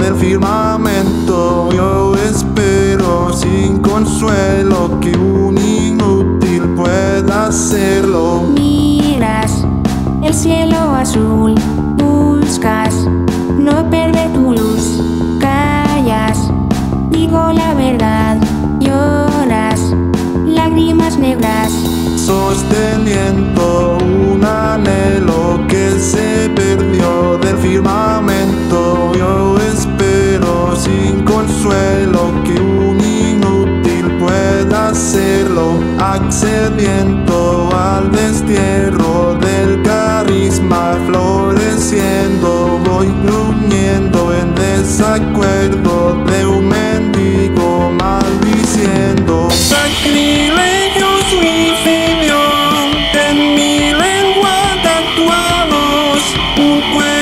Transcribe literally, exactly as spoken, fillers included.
del firmamento. Yo espero sin consuelo que un inútil pueda hacerlo. Miras el cielo azul, buscas no perder tu luz. Callas, digo la verdad, lloras lágrimas negras, sosteniendo un anhelo que se perdió del firmamento. Yo espero sin consuelo que un inútil pueda hacerlo, accediendo al destierro del carisma floreciendo. Voy gruñendo en desacuerdo de un mendigo maldiciendo. Sacrilegio suicidio en mi lengua tatuados, un cuerpo